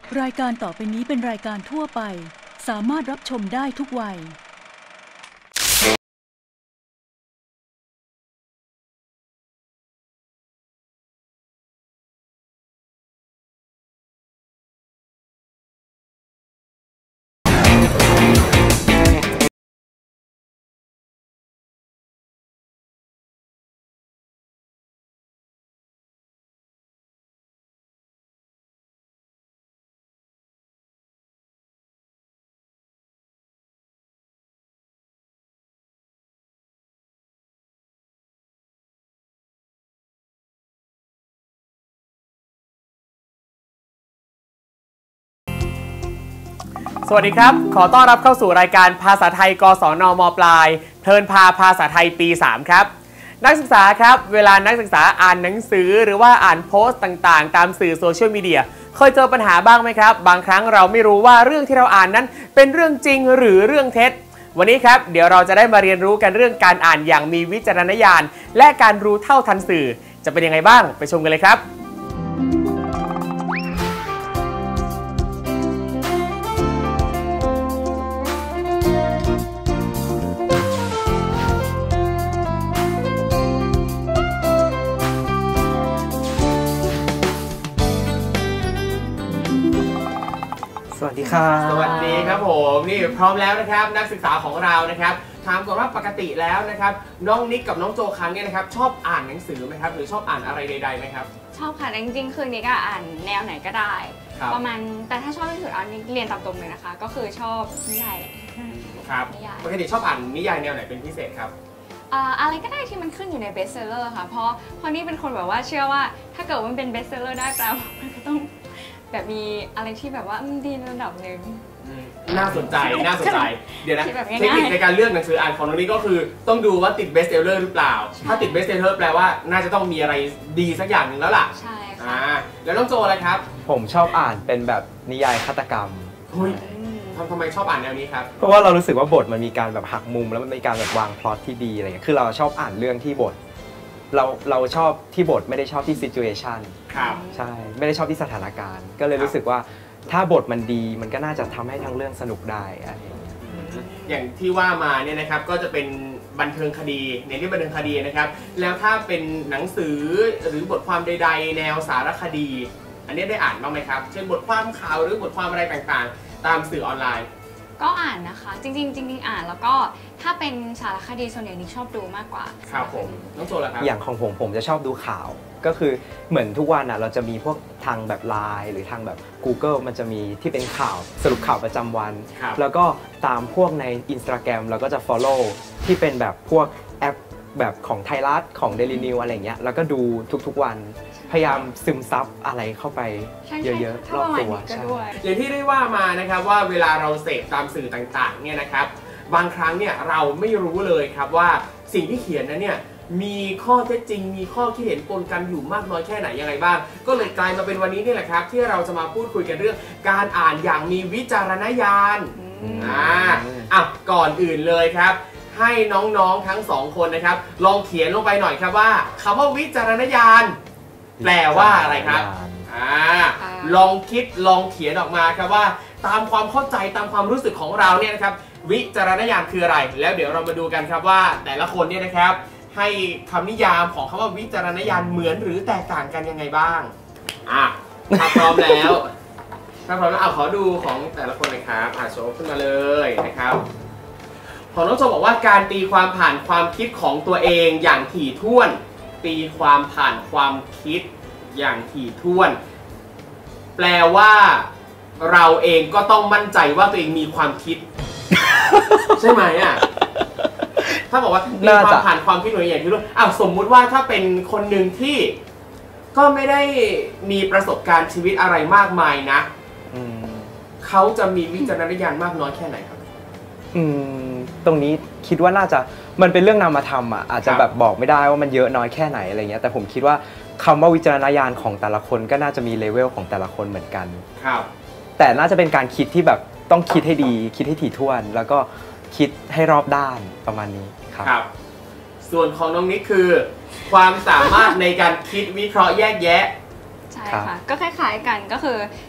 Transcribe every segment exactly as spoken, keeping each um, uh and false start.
รายการต่อไปนี้เป็นรายการทั่วไปสามารถรับชมได้ทุกวัยสวัสดีครับขอต้อนรับเข้าสู่รายการภาษาไทยกศน ม.ปลายเทิร์นพาภาษาไทยปีสามครับนักศึกษาครับเวลานักศึกษาอ่านหนังสือหรือว่าอ่านโพสต์ต่างๆตามสื่อโซเชียลมีเดียเคยเจอปัญหาบ้างไหมครับบางครั้งเราไม่รู้ว่าเรื่องที่เราอ่านนั้นเป็นเรื่องจริงหรือเรื่องเท็จวันนี้ครับเดี๋ยวเราจะได้มาเรียนรู้กันเรื่องการอ่านอย่างมีวิจารณญาณและการรู้เท่าทันสื่อจะเป็นยังไงบ้างไปชมกันเลยครับสวัสดีครับสวัสดีครับผมนี่พร้อมแล้วนะครับนักศึกษาของเรานะครับถามก่อนว่าปกติแล้วนะครับน้องนิกกับน้องโจคังเนี่ยนะครับชอบอ่านหนังสือไหมครับหรือชอบอ่านอะไรใดๆไหมครับชอบค่ะจริงๆคือนิกอ่านแนวไหนก็ได้ประมาณแต่ถ้าชอบที่สุดอันนี้เรียนตามตรงเลยนะคะก็คือชอบนิยายแหละครับปกติชอบอ่านนิยายแนวไหนเป็นพิเศษครับอะไรก็ได้ที่มันขึ้นอยู่ในเบสเซลเลอร์ค่ะเพราะเพราะนี่เป็นคนแบบว่าเชื่อว่าถ้าเกิดมันเป็นเบสเซลเลอร์ได้แปลว่ามันก็ต้องแบบมีอะไรที่แบบว่าดีระดับหนึ่งน่าสนใจน่าสนใจเดี๋ยวนะเทคนิคในการเลือกหนังสืออ่านของน้องนี้ก็คือต้องดูว่าติดเบสเซลเลอร์หรือเปล่าถ้าติดเบสเซลเลอร์แปลว่าน่าจะต้องมีอะไรดีสักอย่างหนึ่งแล้วล่ะใช่ค่ะแล้วน้องโจอะไรครับผมชอบอ่านเป็นแบบนิยายฆาตกรรมทำไมชอบอ่านแนวนี้ครับเพราะว่าเรารู้สึกว่าบทมันมีการแบบหักมุมแล้วมันมีการแบบวางพล็อตที่ดีอะไรเงี้ยคือเราชอบอ่านเรื่องที่บทเราเราชอบที่บทไม่ได้ชอบที่ซิจูเอชันครับใช่ไม่ได้ชอบที่สถานการณ์ก็เลยรู้สึกว่าถ้าบทมันดีมันก็น่าจะทำให้ทั้งเรื่องสนุกได้อะไรอย่างเงี้ยอย่างที่ว่ามาเนี่ยนะครับก็จะเป็นบันเทิงคดีในที่บันเทิงคดีนะครับแล้วถ้าเป็นหนังสือหรือบทความใดๆแนวสารคดีอันนี้ได้อ่านบ้างไหมครับเช่นบทความข่าวหรือบทความอะไรต่างๆตามสื่อออนไลน์ก็อ่านนะคะจริงๆจริงๆอ่านแล้วก็ถ้าเป็นสารคดีส่วนใหญ่นิกชอบดูมากกว่าครับผมน้องโจล่ะครับอย่างของผมผมจะชอบดูข่าวก็คือเหมือนทุกวันอ่ะเราจะมีพวกทางแบบ ไลน์ หรือทางแบบ Google มันจะมีที่เป็นข่าวสรุปข่าวประจำวันแล้วก็ตามพวกใน Instagram เราก็จะ follow ที่เป็นแบบพวกแอปแบบของไทยรัฐของ Daily News อะไรเงี้ยแล้วก็ดูทุกๆวันพยายามซึมซับอะไรเข้าไปเยอะๆรอบตัวใช่อย่างที่ได้ว่ามานะครับว่าเวลาเราเสพตามสื่อต่างๆเนี่ยนะครับบางครั้งเนี่ยเราไม่รู้เลยครับว่าสิ่งที่เขียนนั้นเนี่ยมีข้อเท็จจริงมีข้อคิดเห็นปนกันอยู่มากน้อยแค่ไหนยังไงบ้างก็เลยกลายมาเป็นวันนี้นี่แหละครับที่เราจะมาพูดคุยกันเรื่องการอ่านอย่างมีวิจารณญาณอ่าอ่ะก่อนอื่นเลยครับให้น้องๆทั้งสองคนนะครับลองเขียนลงไปหน่อยครับว่าคำว่าวิจารณญาณแปลว่าอะไรครับอ่าลองคิดลองเขียนออกมาครับว่าตามความเข้าใจตามความรู้สึกของเราเนี่ยนะครับวิจารณญาณคืออะไรแล้วเดี๋ยวเรามาดูกันครับว่าแต่ละคนเนี่ยนะครับให้คำนิยามของคำว่าวิจารณญาณเหมือนหรือแตกต่างกันยังไงบ้างอ่ะถ้าพร้อมแล้วถ้าพร้อมแล้วเอาขอดูของแต่ละคนเลยครับอ่ะโชว์ขึ้นมาเลยนะครับของน้องโจบอกว่าการตีความผ่านความคิดของตัวเองอย่างถี่ถ้วนตีความผ่านความคิดอย่างถี่ถ้วนแปลว่าเราเองก็ต้องมั่นใจว่าตัวเองมีความคิดใช่ไหมอ่ะถ้าบอกว่าตีความผ่านความคิดอย่างที่รู้อ้าวสมมุติว่าถ้าเป็นคนหนึ่งที่ก็ไม่ได้มีประสบการณ์ชีวิตอะไรมากมายนะเขาจะมีวิจารณญาณมากน้อยแค่ไหนครับอืมตรงนี้คิดว่าน่าจะมันเป็นเรื่องนามธรรมอ่ะอาจจะแบบบอกไม่ได้ว่ามันเยอะน้อยแค่ไหนอะไรเงี้ยแต่ผมคิดว่าคำว่าวิจารณญาณของแต่ละคนก็น่าจะมีเลเวลของแต่ละคนเหมือนกันครับแต่น่าจะเป็นการคิดที่แบบต้องคิดให้ดีคิดให้ถี่ถ้วนแล้วก็คิดให้รอบด้านประมาณนี้ครับครับส่วนของน้องนิกคือความสามารถในการคิดวิเคราะห์แยกแยะใช่ค่ะก็คล้ายๆกันก็คือ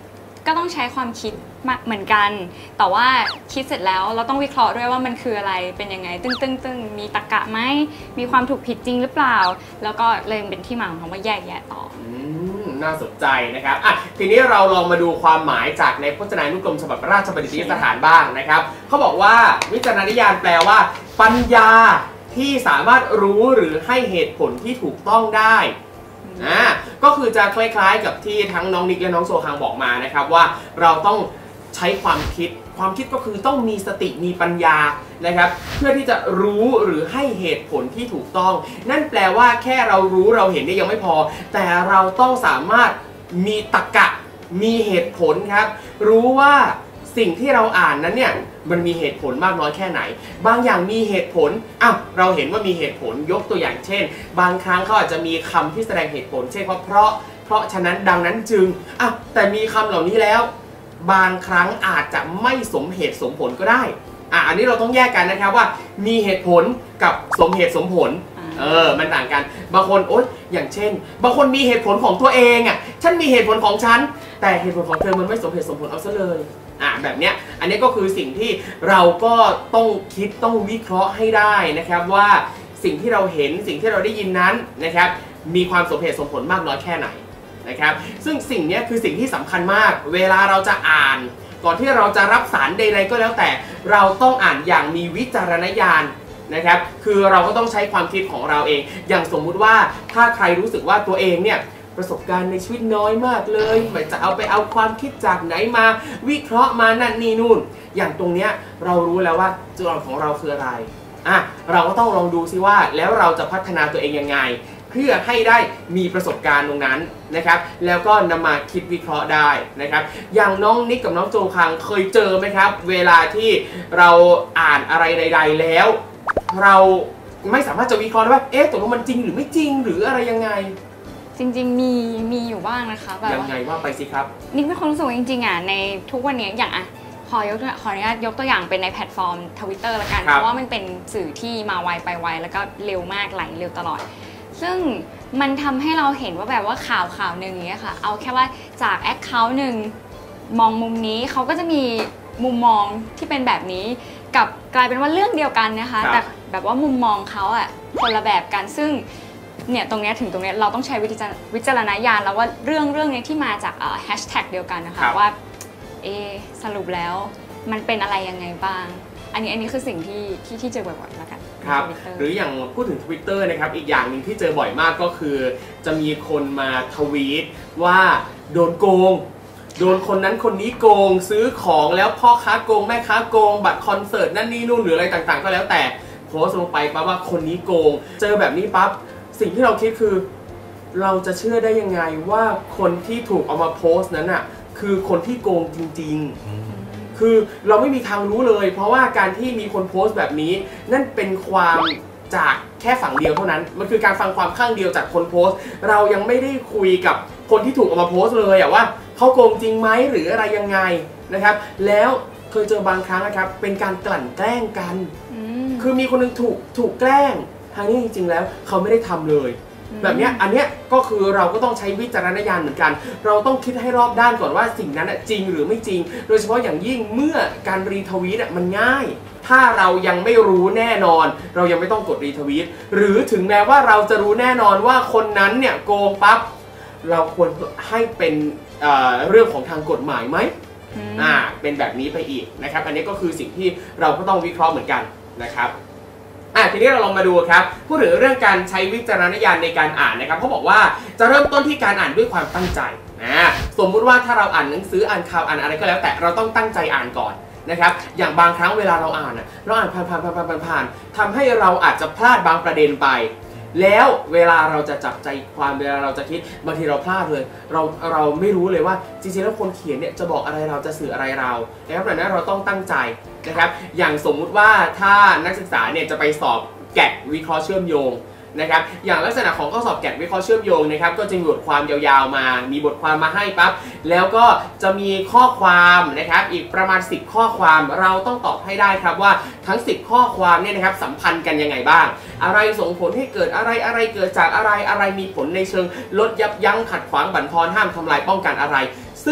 ก็ต้องใช้ความคิดเหมือนกันแต่ว่าคิดเสร็จแล้วเราต้องวิเคราะห์ด้วยว่ามันคืออะไรเป็นยังไงตึ้งตึ้งตึ้งมีตรรกะไหมมีความถูกผิดจริงหรือเปล่าแล้วก็เลยเป็นที่มาของคำว่าแยกแยะต่อน่าสนใจนะครับอ่ะทีนี้เราลองมาดูความหมายจากในพจนานุกรมฉบับราชบัณฑิตยสถานบ้างนะครับเขาบอกว่าวิจารณญาณแปลว่าปัญญาที่สามารถรู้หรือให้เหตุผลที่ถูกต้องได้อ่าก็คือจะคล้ายๆกับที่ทั้งน้องนิกและน้องโซฮังบอกมานะครับว่าเราต้องใช้ความคิดความคิดก็คือต้องมีสติมีปัญญานะครับเพื่อที่จะรู้หรือให้เหตุผลที่ถูกต้องนั่นแปลว่าแค่เรารู้เราเห็นเนี่ยยังไม่พอแต่เราต้องสามารถมีตรรกะมีเหตุผลครับรู้ว่าสิ่งที่เราอ่านนั้นเนี่ยมันมีเหตุผลมากน้อยแค่ไหนบางอย่างมีเหตุผลอ้าวเราเห็นว่ามีเหตุผลยกตัวอย่างเช่นบางครั้งเขาอาจจะมีคำที่แสดงเหตุผลเช่นว่าเพราะเพราะฉะนั้นดังนั้นจึงอ้าวแต่มีคำเหล่านี้แล้วบางครั้งอาจจะไม่สมเหตุสมผลก็ได้อ่ะอันนี้เราต้องแยกกันนะครับว่ามีเหตุผลกับสมเหตุสมผลเออมันต่างกันบางคนโอ๊ยอย่างเช่นบางคนมีเหตุผลของตัวเองอ่ะฉันมีเหตุผลของฉันแต่เหตุผลของเธอมันไม่สมเหตุสมผลเอาซะเลยอ่ะแบบเนี้ยอันนี้ก็คือสิ่งที่เราก็ต้องคิดต้องวิเคราะห์ให้ได้นะครับว่าสิ่งที่เราเห็นสิ่งที่เราได้ยินนั้นนะครับมีความสมเหตุสมผลมากน้อยแค่ไหนนะครับซึ่งสิ่งนี้คือสิ่งที่สำคัญมากเวลาเราจะอ่านก่อนที่เราจะรับสารใดๆก็แล้วแต่เราต้องอ่านอย่างมีวิจารณญาณนะครับคือเราก็ต้องใช้ความคิดของเราเองอย่างสมมุติว่าถ้าใครรู้สึกว่าตัวเองเนี่ยประสบการณ์ในชีวิตน้อยมากเลยไม่จะเอาไปเอาความคิดจากไหนมาวิเคราะห์มานั่นนี่นู่นอย่างตรงเนี้ยเรารู้แล้วว่าจุดอ่อนของเราคืออะไรอ่ะเราก็ต้องลองดูซิว่าแล้วเราจะพัฒนาตัวเองยังไงเพื่อให้ได้มีประสบการณ์ตรงนั้นนะครับแล้วก็นำมาคิดวิเคราะห์ได้นะครับอย่างน้องนิกกับน้องโจคังเคยเจอไหมครับเวลาที่เราอ่านอะไรใดๆแล้วเราไม่สามารถจะวิเคราะห์ได้ว่าเอ๊ะตกลงมันจริงหรือไม่จริงหรืออะไรยังไงจริงๆมีมีอยู่บ้างนะคะแบบยังไงว่าไปสิครับนิกมีความรู้สึกว่าจริงๆอ่ะในทุกวันนี้อย่างอ่ะขอยกขออนุญาตยกตัวอย่างเป็นในแพลตฟอร์ม Twitter ละกันเพราะว่ามันเป็นสื่อที่มาไวไปไวแล้วก็เร็วมากไหลเร็วตลอดซึ่งมันทำให้เราเห็นว่าแบบว่าข่าวข่าวหนึ่งอย่างเงี้ยค่ะเอาแค่ว่าจากแอคเคาท์หนึ่งมองมุมนี้เขาก็จะมีมุมมองที่เป็นแบบนี้กับกลายเป็นว่าเรื่องเดียวกันนะคะแต่แบบว่ามุมมองเขาอ่ะคนละแบบกันซึ่งเนี่ยตรงนี้ถึงตรงนี้เราต้องใช้วิจารณญาณแล้วว่าเรื่องเรื่องนี้ที่มาจากแฮชแท็กเดียวกันนะคะว่าเอสรุปแล้วมันเป็นอะไรยังไงบ้างอันนี้อันนี้คือสิ่งที่ที่ที่เจอบ่อยๆแล้วกันครับหรืออย่างพูดถึง Twitter นะครับอีกอย่างหนึ่งที่เจอบ่อยมากก็คือจะมีคนมาทวีตว่าโดนโกงโดนคนนั้นคนนี้โกงซื้อของแล้วพ่อค้าโกงแม่ค้าโกงบัตรคอนเสิร์ตนั่นนี่นู่นหรืออะไรต่างๆก็แล้วแต่โพสต์ลงไปปั๊บว่าคนนี้โกงเจอแบบนี้ปั๊บสิ่งที่เราคิดคือเราจะเชื่อได้ยังไงว่าคนที่ถูกเอามาโพสต์นั้นอ่ะคือคนที่โกงจริงๆคือเราไม่มีทางรู้เลยเพราะว่าการที่มีคนโพสต์แบบนี้นั่นเป็นความจากแค่ฝั่งเดียวเท่านั้นมันคือการฟังความข้างเดียวจากคนโพสต์เรายังไม่ได้คุยกับคนที่ถูกเอามาโพสต์เลยอะว่าเขาโกงจริงไหมหรืออะไรยังไงนะครับแล้วเคยเจอบางครั้งนะครับเป็นการกลั่นแกล้งกันคือมีคนนึงถูกถูกแกล้งทางนี้จริงๆแล้วเขาไม่ได้ทำเลยแบบนี้อันเนี้ยก็คือเราก็ต้องใช้วิจารณญาณเหมือนกันเราต้องคิดให้รอบด้านก่อนว่าสิ่งนั้นจริงหรือไม่จริงโดยเฉพาะอย่างยิ่งเมื่อการรีทวีตมันง่ายถ้าเรายังไม่รู้แน่นอนเรายังไม่ต้องกดรีทวีตหรือถึงแม้ว่าเราจะรู้แน่นอนว่าคนนั้นเนี่ยโกงปั๊บเราควรให้เป็นเอ่อเรื่องของทางกฎหมายไหมอ่าเป็นแบบนี้ไปอีกนะครับอันนี้ก็คือสิ่งที่เราก็ต้องวิเคราะห์เหมือนกันนะครับอ่ะทีนี้เราลองมาดูครับพูดถึงเรื่องการใช้วิจารณญาณในการอ่านนะครับเขาบอกว่าจะเริ่มต้นที่การอ่านด้วยความตั้งใจนะสมมุติว่าถ้าเราอ่านหนังสืออ่านข่าวอ่านอะไรก็แล้วแต่เราต้องตั้งใจอ่านก่อนนะครับอย่างบางครั้งเวลาเราอ่านเราอ่านผ่านผ่านผ่านผ่านผ่านทำให้เราอาจจะพลาดบางประเด็นไปแล้วเวลาเราจะจับใจความเวลาเราจะคิดบางทีเราพลาดเลยเราเราไม่รู้เลยว่าจริงๆแล้วคนเขียนเนี่ยจะบอกอะไรเราจะสื่ออะไรเรานะครับดังนั้นเราต้องตั้งใจนะครับอย่างสมมุติว่าถ้านักศึกษาเนี่ยจะไปสอบแกะวิเคราะห์เชื่อมโยงนะครับอย่างลักษณะของข้อสอบแกะวิเคราะห์เชื่อมโยงนะครับก็จะมีบทความยาวๆมามีบทความมาให้ปั๊บแล้วก็จะมีข้อความนะครับอีกประมาณสิบข้อความเราต้องตอบให้ได้ครับว่าทั้งสิบข้อความเนี่ยนะครับสัมพันธ์กันยังไงบ้างอะไรส่งผลให้เกิดอะไรอะไรเกิดจากอะไรอะไรมีผลในเชิงลดยับยั้งขัดขวางบั่นทอนห้ามทำลายป้องกันอะไรซึ่ง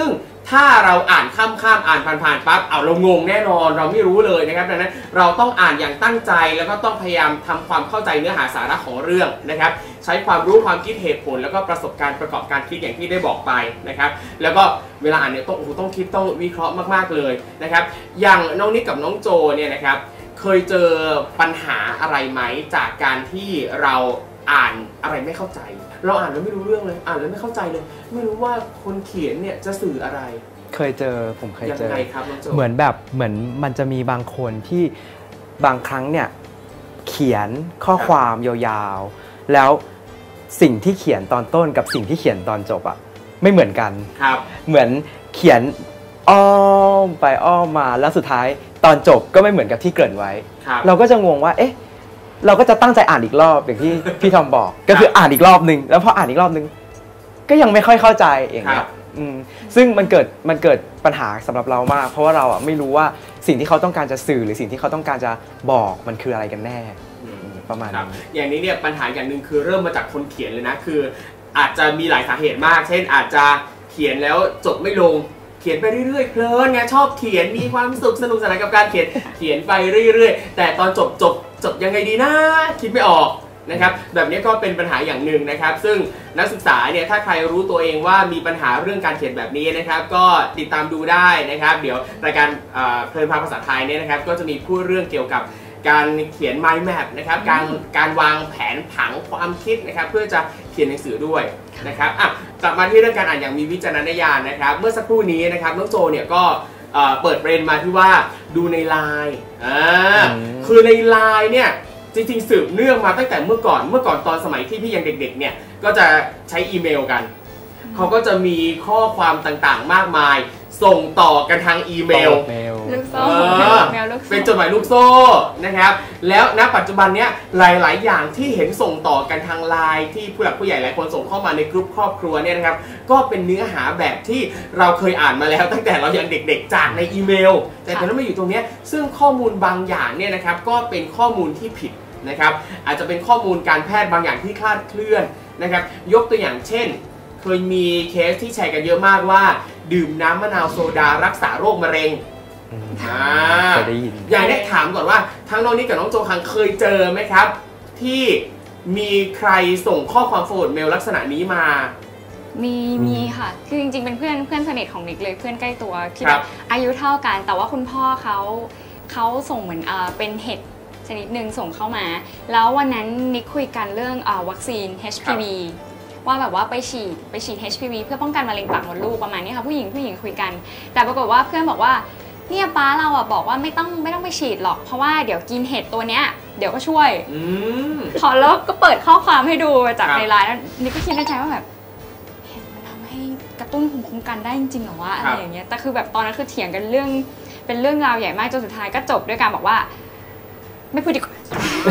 ถ้าเราอ่านข้ามๆอ่านผ่านๆปั๊บเอาเรางงแน่นอนเราไม่รู้เลยนะครับดังนั้นเราต้องอ่านอย่างตั้งใจแล้วก็ต้องพยายามทำความเข้าใจเนื้อหาสาระของเรื่องนะครับใช้ความรู้ความคิดเหตุผลแล้วก็ประสบการณ์ประกอบการคิดอย่างที่ได้บอกไปนะครับแล้วก็เวลาอ่านเนี่ยต้องโอ้โหต้องคิดต้องวิเคราะห์มากๆเลยนะครับอย่างน้องนิกกับน้องโจเนี่ยนะครับเคยเจอปัญหาอะไรไหมจากการที่เราอ่านอะไรไม่เข้าใจเราอ่านแล้วไม่รู้เรื่องเลยอ่านแล้วไม่เข้าใจเลยไม่รู้ว่าคนเขียนเนี่ยจะสื่ออะไรเคยเจอผมเคยเจอยังไงครับน้องโจเหมือนแบบเหมือนมันจะมีบางคนที่บางครั้งเนี่ยเขียนข้อความยาวๆแล้วสิ่งที่เขียนตอนต้นกับสิ่งที่เขียนตอนจบอะไม่เหมือนกันครับเหมือนเขียนอ้อมไปอ้อมมาแล้วสุดท้ายตอนจบก็ไม่เหมือนกับที่เกริ่นไว้เราก็จะงงว่าเอ๊ะเราก็จะตั้งใจอ่านอีกรอบอย่างที่พี่ทอมบอกก็คืออ่านอีกรอบนึงแล้วพออ่านอีกรอบนึงก็ยังไม่ค่อยเข้าใจเองครับซึ่งมันเกิดมันเกิดปัญหาสำหรับเรามากเพราะว่าเราอ่ะไม่รู้ว่าสิ่งที่เขาต้องการจะสื่อหรือสิ่งที่เขาต้องการจะบอกมันคืออะไรกันแน่ประมาณนี้อย่างนี้เนี่ยปัญหาอย่างหนึ่งคือเริ่มมาจากคนเขียนเลยนะคืออาจจะมีหลายสาเหตุมากเช่นอาจจะเขียนแล้วจบไม่ลงเขียนไปเรื่อยๆเพลินไงชอบเขียนมีความสุขสนุกสนานกับการเขียนเขียนไปเรื่อยๆแต่ตอนจบจบจบยังไงดีนะคิดไม่ออกนะครับแบบนี้ก็เป็นปัญหาอย่างหนึ่งนะครับซึ่งนักศึกษาเนี่ยถ้าใครรู้ตัวเองว่ามีปัญหาเรื่องการเขียนแบบนี้นะครับก็ติดตามดูได้นะครับเดี๋ยวรายการเพลินพาภาษาไทยเนี่ยนะครับก็จะมีพูดเรื่องเกี่ยวกับการเขียน mind map นะครับการการวางแผนผังความคิดนะครับเพื่อจะเขียนหนังสือด้วยนะครับอ่ะกลับมาที่เรื่องการอ่านอย่างมีวิจารณญาณนะครับเมื่อสักครู่นี้นะครับน้องโจเนี่ยก็เปิดประเด็นมาที่ว่าดูในไลน์อ่าคือในไลน์เนี่ยจริงๆสืบเนื่องมาตั้งแต่เมื่อก่อนเมื่อก่อนตอนสมัยที่พี่ยังเด็กๆเนี่ยก็จะใช้อีเมลกันเขาก็จะมีข้อความต่างๆมากมายส่งต่อกันทางอีเมลลูกโซ่เป็นจดหมายลูกโซ่นะครับแล้วณปัจจุบันเนี้ยหลายๆอย่างที่เห็นส่งต่อกันทางไลน์ที่ผู้หลักผู้ใหญ่หลายคนส่งเข้ามาในกลุ่มครอบครัวเนี่ยนะครับก็เป็นเนื้อหาแบบที่เราเคยอ่านมาแล้วตั้งแต่เรายังเด็กๆจากในอีเมลแต่ตอนนั้นมาอยู่ตรงนี้ซึ่งข้อมูลบางอย่างเนี่ยนะครับก็เป็นข้อมูลที่ผิดนะครับอาจจะเป็นข้อมูลการแพทย์บางอย่างที่คลาดเคลื่อนนะครับยกตัวอย่างเช่นเคยมีเคสที่แชร์กันเยอะมากว่าดื่มน้ำมะนาวโซดารักษาโรคมะเร็งอ่าอย่างนี้ถามก่อนว่าทั้งน้องนิกกับน้องโจคังเคยเจอไหมครับที่มีใครส่งข้อความ forward mail ลักษณะนี้มามีมีค่ะคือจริงๆเป็นเพื่อนเพื่อนสนิทของนิกเลยเพื่อนใกล้ตัวที่แบบอายุเท่ากันแต่ว่าคุณพ่อเขาเขาส่งเหมือนเอ่อเป็นเห็ดชนิดหนึ่งส่งเข้ามาแล้ววันนั้นนิกคุยกันเรื่องเอ่อวัคซีน เอช พี วี ว่าแบบว่าไปฉีดไปฉีด เอช พี วี เพื่อป้องกันมะเร็งปากมดลูกประมาณนี้ค่ะผู้หญิงผู้หญิงคุยกันแต่ปรากฏว่าเพื่อนบอกว่าเนี่ยป้าเราอ่ะบอกว่าไม่ต้องไม่ต้องไปฉีดหรอกเพราะว่าเดี๋ยวกินเห็ดตัวเนี้ยเดี๋ยวก็ช่วยพอแล้วก็เปิดข้อความให้ดูจากในไลน์แล้วนิกก็คิดในใจว่าแบบเห็ดมันทำให้กระตุ้นภูมิคุ้มกันได้จริงๆหรอวะอะไรอย่างเงี้ยแต่คือแบบตอนนั้นคือเถียงกันเรื่องเป็นเรื่องราวใหญ่มากจนสุดท้ายก็จบด้วยการบอกว่าไม่พูดดีกว่า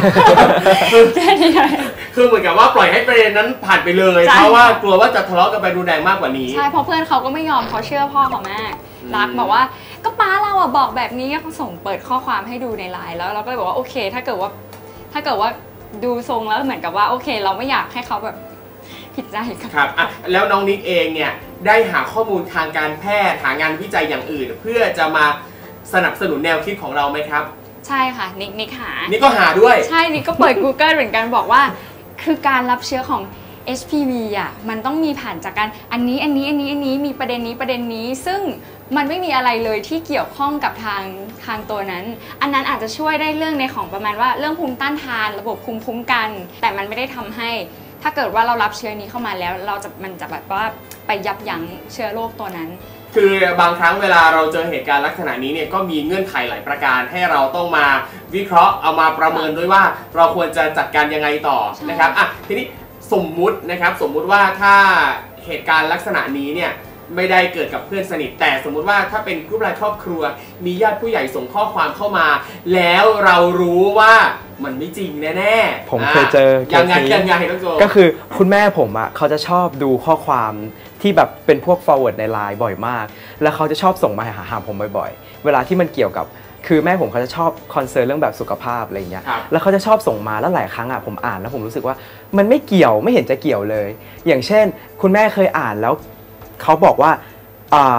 คือเหมือนกับว่าปล่อยให้ประเด็นนั้นผ่านไปเลยเพราะว่ากลัวว่าจะทะเลาะกันไปรุนแรงมากกว่านี้ใช่เพราะเพื่อนเขาก็ไม่ยอมเขาเชื่อพ่อเขามากรักบอกว่าก็ป้าเราอ่ะบอกแบบนี้เขาส่งเปิดข้อความให้ดูในไลน์แล้วเราก็เลยบอกว่าโอเคถ้าเกิดว่าถ้าเกิดว่าดูทรงแล้วเหมือนกับว่าโอเคเราไม่อยากให้เขาแบบผิดใจกันครับอ่ะแล้วน้องนิกเองเนี่ยได้หาข้อมูลทางการแพทย์หางานวิจัยอย่างอื่นเพื่อจะมาสนับสนุนแนวคิดของเราไหมครับใช่ค่ะนิกนิกหานิกก็หาด้วยใช่นิกก็เปิด Google เหมือนกันบอกว่าคือการรับเชื้อของ เอช พี วี อ่ะมันต้องมีผ่านจากการอันนี้อันนี้อันนี้อันนี้มีประเด็นนี้ประเด็นนี้ซึ่งมันไม่มีอะไรเลยที่เกี่ยวข้องกับทางทางตัวนั้นอันนั้นอาจจะช่วยได้เรื่องในของประมาณว่าเรื่องภูมิต้านทานระบบภูมิคุ้มกันแต่มันไม่ได้ทำให้ถ้าเกิดว่าเรารับเชื้อนี้เข้ามาแล้วเราจะมันจะแบบว่าไปยับยั้งเชื้อโรคตัวนั้นคือบางครั้งเวลาเราเจอเหตุการณ์ลักษณะนี้เนี่ยก็มีเงื่อนไขหลายประการให้เราต้องมาวิเคราะห์เอามาประเมินด้วยว่าเราควรจะจัดการยังไงต่อนะครับอ่ะทีนี้สมมุตินะครับสมมุติว่าถ้าเหตุการณ์ลักษณะนี้เนี่ยไม่ได้เกิดกับเพื่อนสนิทแต่สมมุติว่าถ้าเป็นกลุ่มไลน์ครอบครัวมีญาติผู้ใหญ่ส่งข้อความเข้ามาแล้วเรารู้ว่ามันไม่จริงแน่ๆผมเคยเจอยังไงยังไงต้องโจก็คือคุณแม่ผมอ่ะเขาจะชอบดูข้อความที่แบบเป็นพวก forward ในไลน์บ่อยมากแล้วเขาจะชอบส่งมาหาหาผมบ่อยๆเวลาที่มันเกี่ยวกับคือแม่ผมเขาจะชอบคอนเซิร์นเรื่องแบบสุขภาพอะไรเงี้ยแล้วเขาจะชอบส่งมาแล้วหลายครั้งอ่ะผมอ่านแล้วผมรู้สึกว่ามันไม่เกี่ยวไม่เห็นจะเกี่ยวเลยอย่างเช่นคุณแม่เคยอ่านแล้วเขาบอกว่า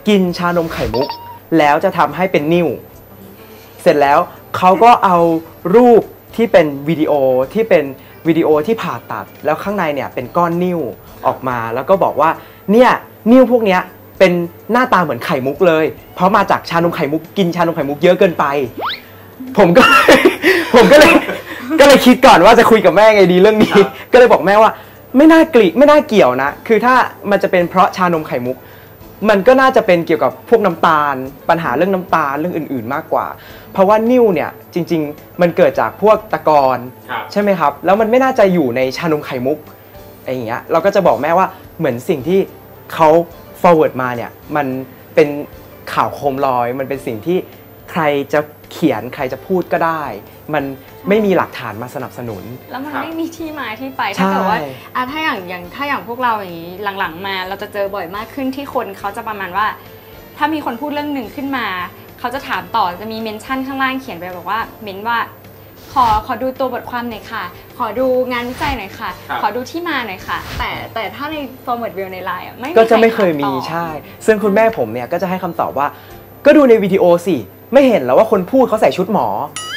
กินชานมไข่มุกแล้วจะทำให้เป็นนิ่วเสร็จแล้วเขาก็เอารูปที่เป็นวิดีโอที่เป็นวิดีโอที่ผ่าตัดแล้วข้างในเนี่ยเป็นก้อนนิ่วออกมาแล้วก็บอกว่าเนี่ยนิ่วพวกเนี้ยเป็นหน้าตาเหมือนไข่มุกเลยเพราะมาจากชานมไข่มุกกินชานมไข่มุกเยอะเกินไปผมก็ ผมก็เลยก็เลยคิดก่อนว่าจะคุยกับแม่ไงดีเรื่องนี้ก็เลยบอกแม่ว่าไม่น่ากลีไม่น่าเกี่ยวนะคือถ้ามันจะเป็นเพราะชานมไข่มุกมันก็น่าจะเป็นเกี่ยวกับพวกน้ำตาลปัญหาเรื่องน้ำตาลเรื่องอื่นๆมากกว่าเพราะว่านิ่วเนี่ยจริงๆมันเกิดจากพวกตะกอนใช่ไหมครับแล้วมันไม่น่าจะอยู่ในชานมไข่มุกอะไรอย่างเงี้ยเราก็จะบอกแม่ว่าเหมือนสิ่งที่เขา forward มาเนี่ยมันเป็นข่าวโคมลอยมันเป็นสิ่งที่ใครจะเขียนใครจะพูดก็ได้มันไม่มีหลักฐานมาสนับสนุนแล้วมันไม่มีที่มาที่ไปถ้าเกิดว่าอ่ะถ้าอย่างอย่างถ้าอย่างพวกเราอย่างนี้หลังๆมาเราจะเจอบ่อยมากขึ้นที่คนเขาจะประมาณว่าถ้ามีคนพูดเรื่องหนึ่งขึ้นมาเขาจะถามต่อจะมีเมนชั่นข้างล่างเขียนไปบอกว่าเมนว่าขอขอดูตัวบทความหน่อยค่ะขอดูงานวิจัยหน่อยค่ะขอดูที่มาหน่อยค่ะแต่แต่ถ้าใน forward view ในไลน์อ่ะไม่ก็จะไม่เคยมีใช่ซึ่งคุณแม่ผมเนี่ยก็จะให้คำตอบว่าก็ดูในวิดีโอสิไม่เห็นแล้วว่าคนพูดเขาใส่ชุดหมอ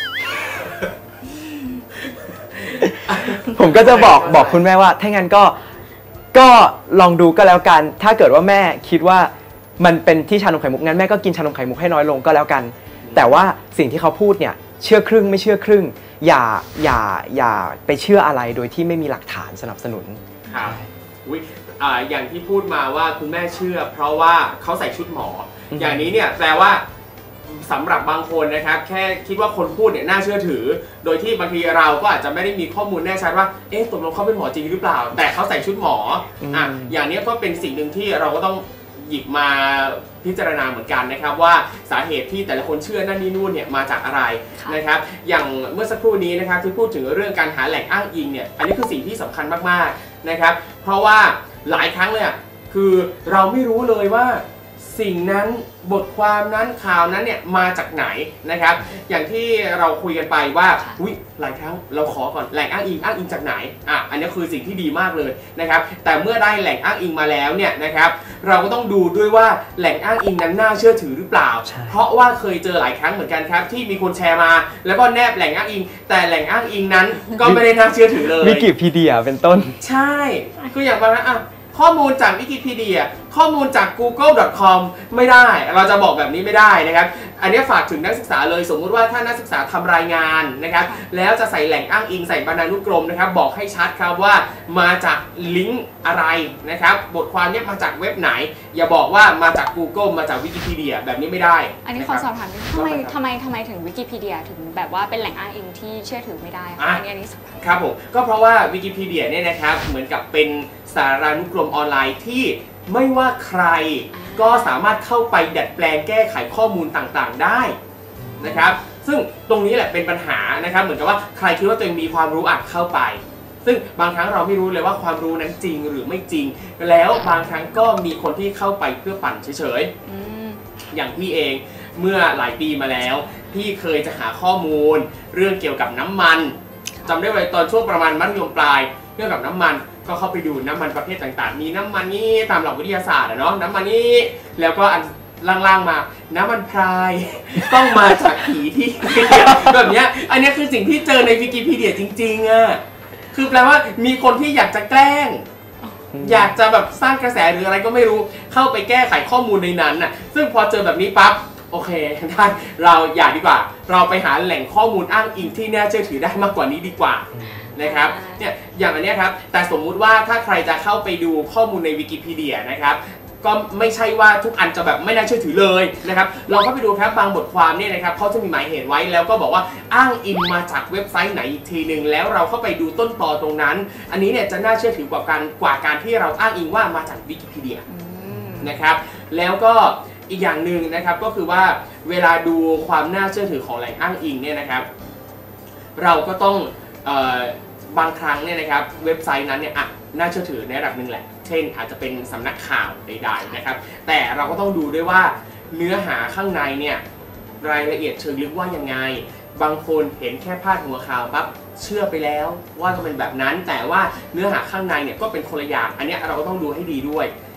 ผมก็จะบอกบอกคุณแม่ว่าถ้างั้นก็ก็ลองดูก็แล้วกันถ้าเกิดว่าแม่คิดว่ามันเป็นที่ชานมไข่มุกงั้นแม่ก็กินชานมไข่มุกให้น้อยลงก็แล้วกันแต่ว่าสิ่งที่เขาพูดเนี่ยเชื่อครึ่งไม่เชื่อครึ่งอย่าอย่าอย่าไปเชื่ออะไรโดยที่ไม่มีหลักฐานสนับสนุนครับอุ๊ยอ่าอย่างที่พูดมาว่าคุณแม่เชื่อเพราะว่าเขาใส่ชุดหมออย่างนี้เนี่ยแปลว่าสำหรับบางคนนะครับแค่คิดว่าคนพูดเนี่ยน่าเชื่อถือโดยที่บางทีเราก็อาจจะไม่ได้มีข้อมูลแน่ชัดว่าเอ๊ะตกลงเขาเป็นหมอจริงหรือเปล่าแต่เขาใส่ชุดหมออ่ะอย่างนี้ก็เป็นสิ่งหนึ่งที่เราก็ต้องหยิบมาพิจารณาเหมือนกันนะครับว่าสาเหตุที่แต่ละคนเชื่อนั่นนี่นู่นเนี่ยมาจากอะไรนะครับอย่างเมื่อสักครู่นี้นะครับที่พูดถึงเรื่องการหาแหล่งอ้างอิงเนี่ยอันนี้คือสิ่งที่สำคัญมากๆนะครับเพราะว่าหลายครั้งเลยอ่ะคือเราไม่รู้เลยว่าสิ่งนั้นบทความนั้นข่าวนั้นเนี่ยมาจากไหนนะครับอย่างที่เราคุยกันไปว่าอุ๊ยหลายครั้งเราขอก่อนแหล่งอ้างอิงอ้างอิงจากไหนอ่ะอันนี้คือสิ่งที่ดีมากเลยนะครับแต่เมื่อได้แหล่งอ้างอิงมาแล้วเนี่ยนะครับเราก็ต้องดูด้วยว่าแหล่งอ้างอิงนั้นน่าเชื่อถือหรือเปล่าเพราะว่าเคยเจอหลายครั้งเหมือนกันครับที่มีคนแชร์มาแล้วก็แนบแหล่งอ้างอิงแต่แหล่งอ้างอิงนั้นก็ไม่ได้น่าเชื่อถือเลยวิกิพีเดียเป็นต้นใช่คืออย่างบางอ่ะข้อมูลจากวิกิพีเดียข้อมูลจาก กูเกิล ดอท คอม ไม่ได้เราจะบอกแบบนี้ไม่ได้นะครับอันนี้ฝากถึงนักศึกษาเลยสมมุติว่าถ้านักศึกษาทำรายงานนะครับแล้วจะใส่แหล่งอ้างอิงใส่บรรณานุกรมนะครับบอกให้ชัดครับว่ามาจากลิงก์อะไรนะครับบทความนี้มาจากเว็บไหนอย่าบอกว่ามาจาก Google มาจากวิกิพีเดียแบบนี้ไม่ได้อันนี้ขอสอบถามทำไมทำไมทำไมถึงวิกิพีเดียถึงแบบว่าเป็นแหล่งอ้างอิงที่เชื่อถือไม่ได้อันนี้อันนี้ครับผมก็เพราะว่าวิกิพีเดียเนี่ยนะครับเหมือนกับเป็นสารานุกรมออนไลน์ที่ไม่ว่าใครก็สามารถเข้าไปดัดแปลงแก้ไขข้อมูลต่างๆได้นะครับซึ่งตรงนี้แหละเป็นปัญหานะครับเหมือนกับว่าใครคิดว่าตัวเองมีความรู้อาจเข้าไปซึ่งบางครั้งเราไม่รู้เลยว่าความรู้นั้นจริงหรือไม่จริงแล้วบางครั้งก็มีคนที่เข้าไปเพื่อปั่นเฉยๆอย่างพี่เองเมื่อหลายปีมาแล้วพี่เคยจะหาข้อมูลเรื่องเกี่ยวกับน้ำมันจำได้ไว้ตอนช่วงประมาณมัธยมปลายเรื่องกับน้ำมันก็เข้าไปดูน้ำมันประเภทต่างๆมีน้ำมันนี้ตามหลักวิทยาศาสตร์อะเนาะน้ำมันนี้แล้วก็อันล่างๆมาน้ำมันพรายต้องมาจากผีที่แบบนี้อันนี้คือสิ่งที่เจอในวิกิพีเดียจริงๆอะคือแปลว่ามีคนที่อยากจะแกล้งอยากจะแบบสร้างกระแสหรืออะไรก็ไม่รู้เข้าไปแก้ไขข้อมูลในนั้นน่ะซึ่งพอเจอแบบนี้ปั๊บโอเคท่านเราอย่าดีกว่าเราไปหาแหล่งข้อมูลอ้างอิงที่น่าเชื่อถือได้มากกว่านี้ดีกว่านะครับเนี่ยอย่างอันนี้ครับแต่สมมุติว่าถ้าใครจะเข้าไปดูข้อมูลในวิกิพีเดียนะครับก็ไม่ใช่ว่าทุกอันจะแบบไม่น่าเชื่อถือเลยนะครับลองเข้าไปดูครับบางบทความเนี่ยนะครับเขาจะมีหมายเหตุไว้แล้วก็บอกว่าอ้างอิงมาจากเว็บไซต์ไหนอีกทีหนึ่งแล้วเราเข้าไปดูต้นตอตรงนั้นอันนี้เนี่ยจะน่าเชื่อถือกว่าการกว่าการที่เราอ้างอิงว่ามาจากวิกิพีเดียนะครับแล้วก็อีกอย่างหนึ่งนะครับก็คือว่าเวลาดูความน่าเชื่อถือของแหล่งอ้างอิงเนี่ยนะครับเราก็ต้องเอ่อบางครั้งเนี่ยนะครับเว็บไซต์นั้นเนี่ยอ่ะน่าเชื่อถือในระดับหนึ่งแหละเช่นอาจจะเป็นสำนักข่าวใดๆนะครับแต่เราก็ต้องดูด้วยว่าเนื้อหาข้างในเนี่ยรายละเอียดเชิงลึกว่ายังไงบางคนเห็นแค่พาดหัวข่าวปั๊บเชื่อไปแล้วว่าจะเป็นแบบนั้นแต่ว่าเนื้อหาข้างในเนี่ยก็เป็นคนละอย่างอันนี้เราก็ต้องดูให้ดีด้วย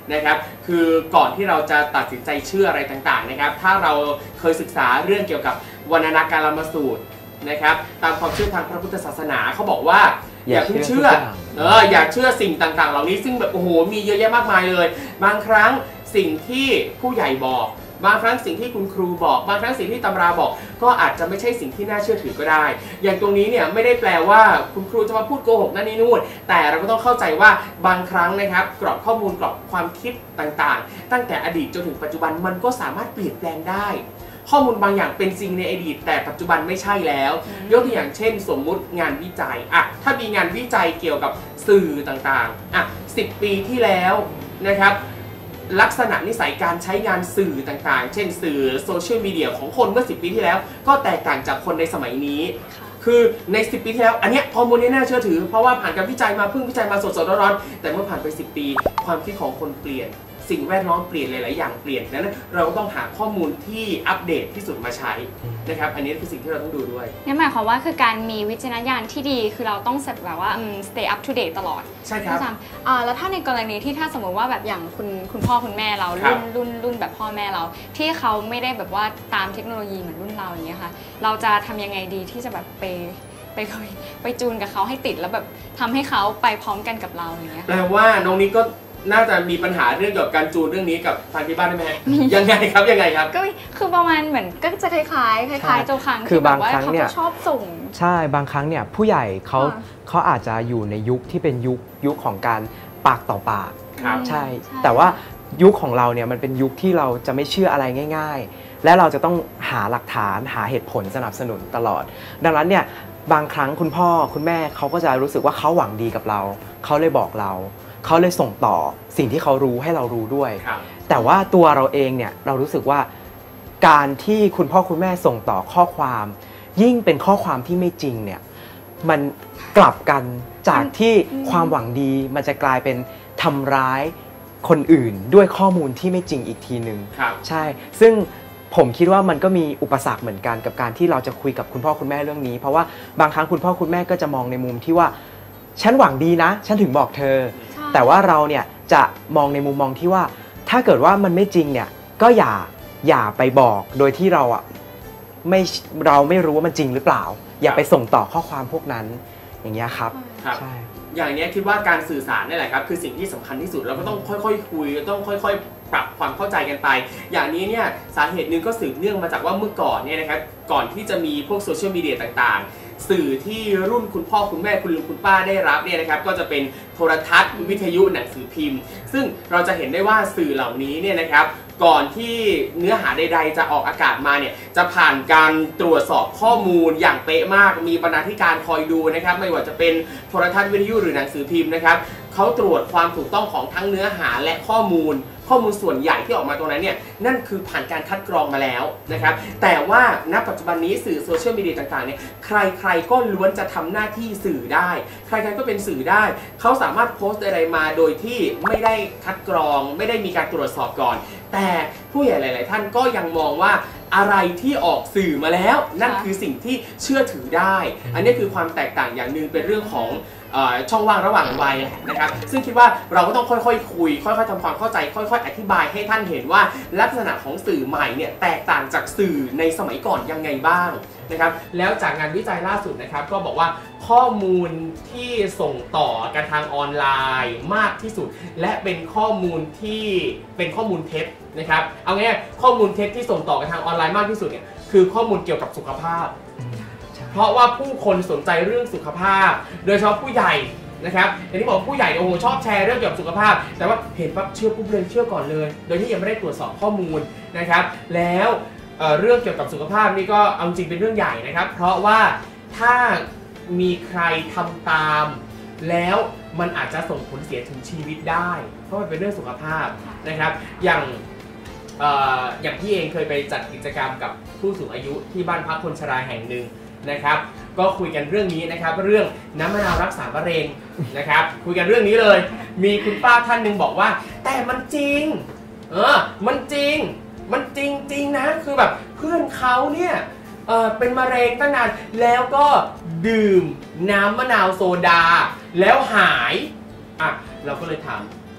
นะครับคือก่อนที่เราจะตัดสินใจเชื่ออะไรต่างๆนะครับถ้าเราเคยศึกษาเรื่องเกี่ยวกับวรรณนาการามสูตรนะครับตามความเชื่อทางพระพุทธศาสนาเขาบอกว่าอย่าเพิ่งเชื่อเอออย่าเชื่อสิ่งต่างๆเหล่านี้ซึ่งแบบโอ้โหมีเยอะแยะมากมายเลยบางครั้งสิ่งที่ผู้ใหญ่บอกบางครั้งสิ่งที่คุณครูบอกบางครั้งสิ่งที่ตำราบอกก็อาจจะไม่ใช่สิ่งที่น่าเชื่อถือก็ได้อย่างตรงนี้เนี่ยไม่ได้แปลว่าคุณครูจะมาพูดโกหกนั่นนี่นู่นแต่เราก็ต้องเข้าใจว่าบางครั้งนะครับกรอบข้อมูลกรอบความคิดต่างๆตั้งแต่อดีตจนถึงปัจจุบันมันก็สามารถเปลี่ยนแปลงได้ข้อมูลบางอย่างเป็นจริงในอดีตแต่ปัจจุบันไม่ใช่แล้วยกตัวอย่างเช่นสมมุติงานวิจัยอะถ้ามีงานวิจัยเกี่ยวกับสื่อต่างๆอะสิบปีที่แล้วนะครับลักษณะนิสัยการใช้งานสื่อต่างๆเช่นสื่อโซเชียลมีเดียของคนเมื่อสิบปีที่แล้วก็แตกต่างจากคนในสมัยนี้คือในสิบปีที่แล้วอันนี้ข้อมูลนี้น่าเชื่อถือเพราะว่าผ่านการวิจัยมาเพิ่งวิจัยมาสดๆร้อนๆแต่เมื่อผ่านไปสิบปีความคิดของคนเปลี่ยนสิ่งแวดล้อมเปลี่ยนหลายๆอย่างเปลี่ยนนั้นเราต้องหาข้อมูลที่อัปเดตที่สุดมาใช้นะครับอันนี้คือสิ่งที่เราต้องดูด้วยนั่นหมายความว่าคือการมีวิจารณญาณที่ดีคือเราต้องแบบว่า stay up to date ตลอดใช่ครับอ่าแล้วถ้าในกรณีที่ถ้าสมมติว่าแบบอย่างคุณคุณพ่อคุณแม่เรารุ่นรุ่นรุ่นแบบพ่อแม่เราที่เขาไม่ได้แบบว่าตามเทคโนโลยีเหมือนรุ่นเราอย่างเงี้ยค่ะเราจะทำยังไงดีที่จะแบบไปไปไปจูนกับเขาให้ติดแล้วแบบทำให้เขาไปพร้อมกันกับเราอย่างเงี้ยแปลว่าน้องนี้ก็น่าจะมีปัญหาเรื่องเกี่ยวกับการจูนเรื่องนี้กับทางที่บ้านได้ไหมยังไงครับยังไงครับก็คือประมาณเหมือนก็จะคล้ายๆคล้ายๆโจคังคือบางครั้งเนี่ยชอบส่งใช่บางครั้งเนี่ยผู้ใหญ่เขาเขาอาจจะอยู่ในยุคที่เป็นยุคยุคของการปากต่อปากใช่แต่ว่ายุคของเราเนี่ยมันเป็นยุคที่เราจะไม่เชื่ออะไรง่ายๆและเราจะต้องหาหลักฐานหาเหตุผลสนับสนุนตลอดดังนั้นเนี่ยบางครั้งคุณพ่อคุณแม่เขาก็จะรู้สึกว่าเขาหวังดีกับเราเขาเลยบอกเราเขาเลยส่งต่อสิ่งที่เขารู้ให้เรารู้ด้วยแต่ว่าตัวเราเองเนี่ยเรารู้สึกว่าการที่คุณพ่อคุณแม่ส่งต่อข้อความยิ่งเป็นข้อความที่ไม่จริงเนี่ยมันกลับกันจากที่ความหวังดีมันจะกลายเป็นทำร้ายคนอื่นด้วยข้อมูลที่ไม่จริงอีกทีนึงใช่ซึ่งผมคิดว่ามันก็มีอุปสรรคเหมือนกันกับการที่เราจะคุยกับคุณพ่อคุณแม่เรื่องนี้เพราะว่าบางครั้งคุณพ่อคุณแม่ก็จะมองในมุมที่ว่าฉันหวังดีนะฉันถึงบอกเธอแต่ว่าเราเนี่ยจะมองในมุมมองที่ว่าถ้าเกิดว่ามันไม่จริงเนี่ยก็อย่าอย่าไปบอกโดยที่เราอ่ะไม่เราไม่รู้ว่ามันจริงหรือเปล่าอย่าไปส่งต่อข้อความพวกนั้นอย่างเงี้ยครับใช่อย่างนี้คิดว่าการสื่อสารนี่แหละครับคือสิ่งที่สำคัญที่สุดเราก็ต้องค่อยๆคุยต้องค่อยๆปรับความเข้าใจกันไปอย่างนี้เนี่ยสาเหตุหนึ่งก็สืบเนื่องมาจากว่าเมื่อก่อนเนี่ยนะครับก่อนที่จะมีพวกโซเชียลมีเดียต่างๆสื่อที่รุ่นคุณพ่อคุณแม่คุณลุงคุณป้าได้รับเนี่ยนะครับก็จะเป็นโทรทัศน์วิทยุหนังสือพิมพ์ซึ่งเราจะเห็นได้ว่าสื่อเหล่านี้เนี่ยนะครับก่อนที่เนื้อหาใดๆจะออกอากาศมาเนี่ยจะผ่านการตรวจสอบข้อมูลอย่างเป๊ะมากมีบรรณาธิการคอยดูนะครับไม่ว่าจะเป็นโทรทัศน์วิทยุหรือหนังสือพิมพ์นะครับเขาตรวจความถูกต้องของทั้งเนื้อหาและข้อมูลข้อมูลส่วนใหญ่ที่ออกมาตรงนั้นเนี่ยนั่นคือผ่านการคัดกรองมาแล้วนะครับแต่ว่าณปัจจุบันนี้สื่อโซเชียลมีเดียต่างๆเนี่ยใครๆก็ล้วนจะทำหน้าที่สื่อได้ใครๆก็เป็นสื่อได้เขาสามารถโพสต์อะไรมาโดยที่ไม่ได้คัดกรองไม่ได้มีการตรวจสอบก่อนแต่ผู้ใหญ่หลายๆท่านก็ยังมองว่าอะไรที่ออกสื่อมาแล้วนั่นคือสิ่งที่เชื่อถือได้อันนี้คือความแตกต่างอย่างหนึ่งเป็นเรื่องของช่องว่างระหว่างวัยนะครับซึ่งคิดว่าเราก็ต้องค่อยๆ ค, คุยค่อยๆทำความเข้าใจค่อยๆอธิบายให้ท่านเห็นว่าลักษณะของสื่อใหม่เนี่ยแตกต่างจากสื่อในสมัยก่อนยังไงบ้างนะครับแล้วจากงานวิจัยล่าสุดนะครับก็บอกว่าข้อมูลที่ส่งต่อกันทางออนไลน์มากที่สุดและเป็นข้อมูลที่เป็นข้อมูลเท็จนะครับเอาง่ายๆข้อมูลเท็จที่ส่งต่อกันทางออนไลน์มากที่สุดเนี่ยคือข้อมูลเกี่ยวกับสุขภาพเพราะว่าผู้คนสนใจเรื่องสุขภาพโดยเฉพาะผู้ใหญ่นะครับอย่างที่บอกผู้ใหญ่โอ้โหชอบแชร์เรื่องเกี่ยวกับสุขภาพแต่ว่าเห็นปั๊บเชื่อปุ๊บเลยเชื่อก่อนเลยโดยที่ยังไม่ได้ตรวจสอบข้อมูลนะครับแล้วเอ่อเรื่องเกี่ยวกับสุขภาพนี่ก็เอาจริงเป็นเรื่องใหญ่นะครับเพราะว่าถ้ามีใครทำตามแล้วมันอาจจะส่งผลเสียถึงชีวิตได้เพราะมันเป็นเรื่องสุขภาพนะครับอย่างเอ่ออย่างพี่เองเคยไปจัดกิจกรรมกับผู้สูงอายุที่บ้านพักคนชราแห่งหนึ่งนะครับก็คุยกันเรื่องนี้นะครับเรื่องน้ำมะนาวรักษามะเร็งนะครับคุยกันเรื่องนี้เลยมีคุณป้าท่านหนึ่งบอกว่าแต่มันจริงเออมันจริงมันจริงจริงนะคือแบบเพื่อนเขาเนี่ยเออเป็นมะเร็งตั้งนานแล้วก็ดื่มน้ำมะนาวโซดาแล้วหายอ่ะเราก็เลยถามถ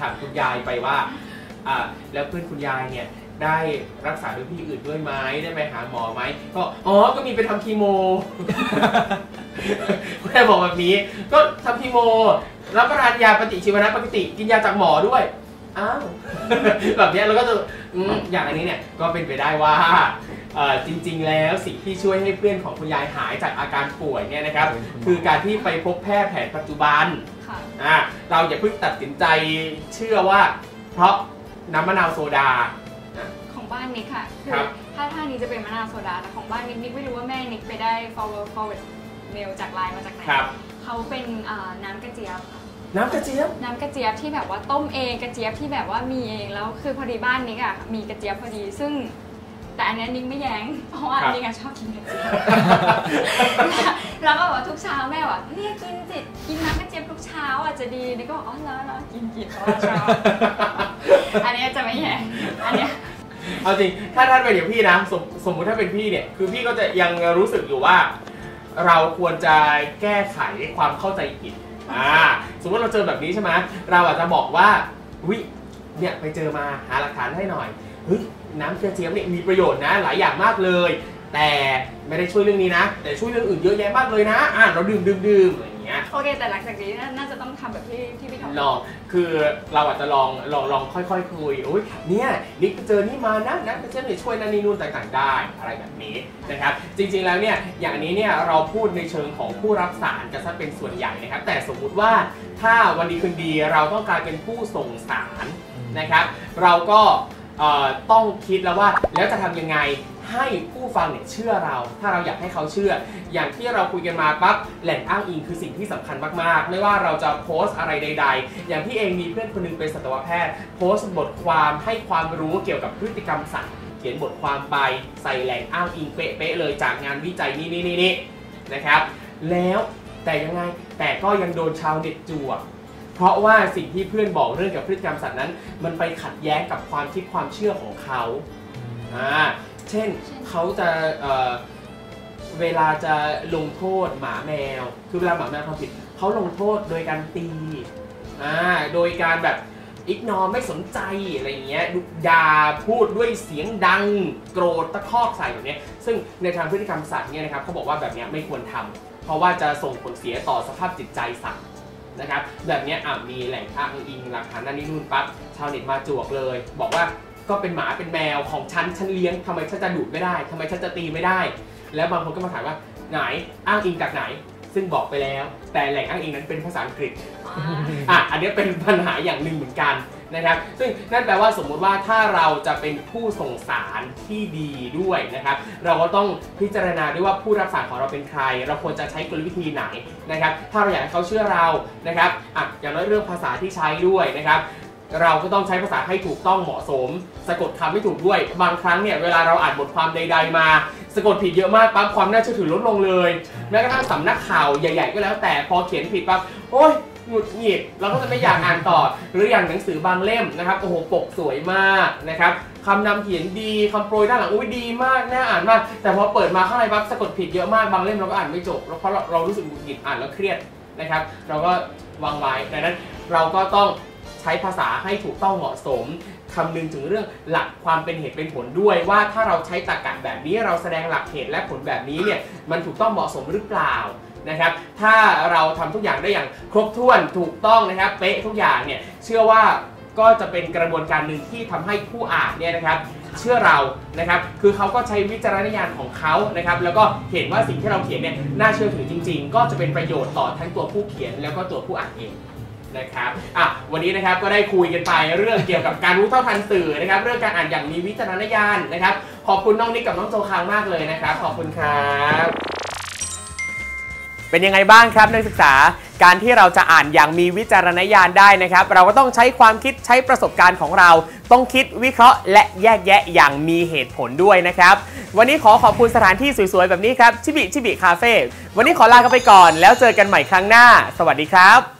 ถามคุณยายไปว่าอ่าแล้วเพื่อนคุณยายเนี่ยได้รักษาด้วยวิธีอื่นด้วยไหมได้ไปหาหมอไหมก็อ๋อก็มีไปทำคีโมคุณแม่บอกแบบนี้ก็ทำคีโมรับประทานยาปฏิชีวนะปกติกินยาจากหมอด้วยอ้าวแบบนี้เราก็จะอย่างอันนี้เนี่ยก็เป็นไปได้ว่าจริงๆแล้วสิ่งที่ช่วยให้เพื่อนของคุณยายหายจากอาการป่วยเนี่ยนะครับคือการที่ไปพบแพทย์แผนปัจจุบันเราอย่าเพิ่งตัดสินใจเชื่อว่าเพราะน้ำมะนาวโซดาของบ้านนิกค่ะคือถ้าท่านี้จะเป็นมะนาวโซดาแต่ของบ้านนิกนิกไม่รู้ว่าแม่นิกไปได้ forward forward mail จากไลน์มาจากไหนเขาเป็นน้ำกระเจี๊ยบน้ำกระเจี๊ยบน้ำกระเจี๊ยบที่แบบว่าต้มเองกระเจี๊ยบที่แบบว่ามีเองแล้วคือพอดีบ้านนิกอะมีกระเจี๊ยบพอดีซึ่งแต่อันนี้นิกไม่แย้งเพราะว่านิกชอบกินกระเจี๊ยบแล้วก็บอกว่าทุกเช้าแม่บอกเนี่ยกินสิกินน้ำกระเจี๊ยบทุกเช้าอาจจะดีนิกก็บอกอ๋อแล้วแล้วกินกินเพราะว่าชอบอันนี้จะไม่แย้งอันนี้เอาจริงถ้าท่านเป็นอย่างพี่นะสมสมมติถ้าเป็นพี่เนี่ยคือพี่ก็จะยังรู้สึกอยู่ว่าเราควรจะแก้ไขความเข้าใจผิดอ่าสมมติเราเจอแบบนี้ใช่ไหมเราอาจจะบอกว่าวิเนี่ยไปเจอมาหาหลักฐานให้หน่อยเฮ้ยน้ำกระเจี๊ยบเนี่ยมีประโยชน์นะหลายอย่างมากเลยแต่ไม่ได้ช่วยเรื่องนี้นะแต่ช่วยเรื่องอื่นเยอะแยะมากเลยนะอ่าเราดื่มดื่มดื่มอะไรอย่างเงี้ยโอเคแต่หลังจากนี้น่าจะต้องทำแบบที่ที่พี่ทำลองคือเราอาจจะลองลองลองค่อยๆคุยโอ้ยเนี่ยนิกเจอนี่มานะน้ำกระเจี๊ยบเนี่ยช่วยนั่นนี่นู่นต่างๆได้อะไรแบบนี้นะครับจริงๆแล้วเนี่ยอย่างนี้เนี่ยเราพูดในเชิงของผู้รับสารกันซะเป็นส่วนใหญ่นะครับแต่สมมุติว่าถ้าวันดีคืนดีเราต้องกลายเป็นผู้ส่งสารนะครับเราก็ต้องคิดแล้วว่าแล้วจะทำยังไงให้ผู้ฟังเนี่ยเชื่อเราถ้าเราอยากให้เขาเชื่ออย่างที่เราคุยกันมาปั๊บแหล่งอ้างอิงคือสิ่งที่สำคัญมากๆไม่ว่าเราจะโพสต์อะไรใดๆอย่างที่เองมีเพื่อนคนนึงเป็นสัตวแพทย์โพสต์บทความให้ความรู้เกี่ยวกับพฤติกรรมสัตว์เขียนบทความไปใส่แหล่งอ้างอิงเป๊ะๆเลยจากงานวิจัยนี่นี่นี่นะครับแล้วแต่ยังไงแต่ก็ยังโดนชาวเน็ตจวกเพราะว่าสิ่งที่เพื่อนบอกเรื่องกับพฤติกรรมสัตว์นั้นมันไปขัดแย้งกับความคิดความเชื่อของเขาอ่าเช่นเขาจะ เ, เวลาจะลงโทษหมาแมวคือเวลาหมาแมวทำผิดเขาลงโทษโดยการตีอ่าโดยการแบบอิกนอร์ไม่สนใจอะไรเงี้ยด่าพูดด้วยเสียงดังโกรธตะคอกใส่แบบนี้ซึ่งในทางพฤติกรรมสัตว์เนี่ยนะครับเขาบอกว่าแบบนี้ไม่ควรทำเพราะว่าจะส่งผลเสียต่อสภาพจิตใจสัตว์นะครับแบบนี้อ่ะมีแหล่งอ้างอิงหลักฐานนั่นนี่นู่นปั๊บชาวเน็ตมาจวกเลยบอกว่าก็เป็นหมาเป็นแมวของฉันฉันเลี้ยงทำไมฉันจะดุไม่ได้ทำไมฉันจะตีไม่ได้แล้วบางคนก็มาถามว่าไหนอ้างอิงจากไหนซึ่งบอกไปแล้วแต่แหล่งอ้างอิงนั้นเป็นภาษาอังกฤษอ่ะอันนี้เป็นปัญหาอย่างหนึ่งเหมือนกันนะครับซึ่งนั่นแปลว่าสมมุติว่าถ้าเราจะเป็นผู้ส่งสารที่ดีด้วยนะครับเราก็ต้องพิจารณาด้วยว่าผู้รับสารของเราเป็นใครเราควรจะใช้กลวิธีไหนนะครับถ้าเราอยากให้เขาเชื่อเรานะครับอ่ะอย่างน้อยเรื่องภาษาที่ใช้ด้วยนะครับเราก็ต้องใช้ภาษาให้ถูกต้องเหมาะสมสะกดคำไม่ถูกด้วยบางครั้งเนี่ยเวลาเราอ่านบทความใดๆมาสะกดผิดเยอะมากปั๊บความน่าเชื่อถือลดลงเลยแม้กระทั่งสำนักข่าวใหญ่ๆก็แล้วแต่พอเขียนผิดปั๊บโอ๊ยหงุดหงิดเราก็จะไม่อยากอ่านต่อหรืออย่างหนังสือบางเล่มนะครับโอ้โหปกสวยมากนะครับคำนำเขียนดีคำโปรยด้านหลังอุ้ยดีมากน่าอ่านมากแต่พอเปิดมาข้างในปั๊บสะกดผิดเยอะมากบางเล่มเราก็อ่านไม่จบเพราะเรารู้สึกหงุดหงิดอ่านแล้วเครียดนะครับเราก็วางไว้ดังนั้นเราก็ต้องใช้ภาษาให้ถูกต้องเหมาะสมคำนึงถึงเรื่องหลักความเป็นเหตุเป็นผลด้วยว่าถ้าเราใช้ตรรกะแบบนี้เราแสดงหลักเหตุและผลแบบนี้เนี่ยมันถูกต้องเหมาะสมหรือเปล่านะครับถ้าเราทำทุกอย่างได้อย่างครบถ้วนถูกต้องนะครับเป๊ะทุกอย่างเนี่ยเชื่อว่าก็จะเป็นกระบวนการหนึ่งที่ทำให้ผู้อ่านเนี่ยนะครับเชื่อเรานะครับคือเขาก็ใช้วิจารณญาณของเขานะครับแล้วก็เห็นว่าสิ่งที่เราเขียนเนี่ยน่าเชื่อถือจริงๆก็จะเป็นประโยชน์ต่อทั้งตัวผู้เขียนแล้วก็ตัวผู้อ่านเองนะครับอ่ะวันนี้นะครับก็ได้คุยกันไปเรื่องเกี่ยวกับการรู้เท่าทันสื่อนะครับเรื่องการอ่านอย่างมีวิจารณญาณนะครับขอบคุณน้องนิกกับน้องโจคังมากเลยนะครับขอบคุณครับเป็นยังไงบ้างครับนักศึกษาการที่เราจะอ่านอย่างมีวิจารณญาณได้นะครับเราก็ต้องใช้ความคิดใช้ประสบการณ์ของเราต้องคิดวิเคราะห์และแยกแยะอย่างมีเหตุผลด้วยนะครับวันนี้ขอขอบคุณสถานที่สวยๆแบบนี้ครับชิบิชิบิคาเฟ่วันนี้ขอลากันไปก่อนแล้วเจอกันใหม่ครั้งหน้าสวัสดีครับ